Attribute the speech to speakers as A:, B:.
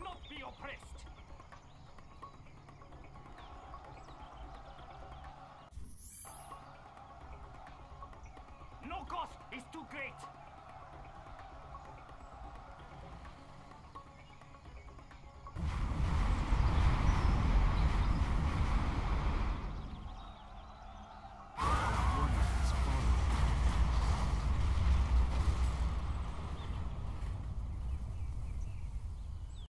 A: not be oppressed. No cost is too great.